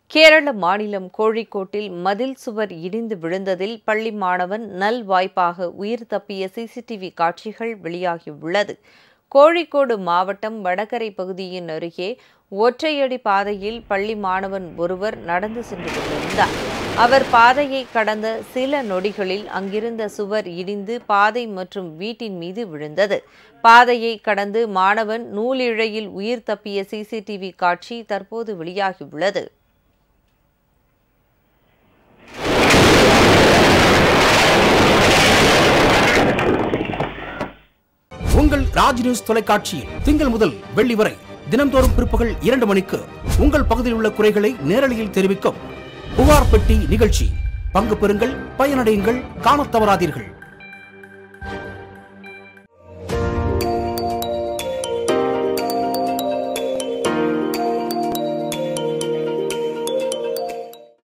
கேரள மாநிலம் கோழிக்கோட்டில் மதில் சுவர் இடிந்து விழுந்ததில் பள்ளி மாணவன் நல்வாய்ப்பாக உயிர் தப்பிய சிசிடிவி காட்சிகள் வெளியாகியுள்ளது. கோழிக்கோடு மாவட்டம் வடகரை பகுதியின் அருகே ஒற்றையடி பாதையில் பள்ளி மாணவன் ஒருவர் நடந்து சென்று கொண்டிருந்தார். அவர் பாதையை கடந்த சில நொடிகளில் அங்கிருந்த சுவர் இடிந்து பாதை மற்றும் வீட்டின் மீது விழுந்தது. பாதையை கடந்து மாணவன் நூலிழையில் உயிர் தப்பிய சிசிடிவி காட்சி தற்போது வெளியாகியுள்ளது. உங்கள் ராஜ் நியூஸ் தொலைக்காட்சியில் திங்கள் முதல் வெள்ளி வரை தினந்தோறும் பிற்பகல் 2 மணிக்கு உங்கள் பகுதியில் உள்ள குறைகளை நேரலையில் தெரிவிக்கும் புகார் பெட்டி நிகழ்ச்சி. பங்கு பெறுங்கள், பயனடையுங்கள், காணத் தவறாதீர்கள்.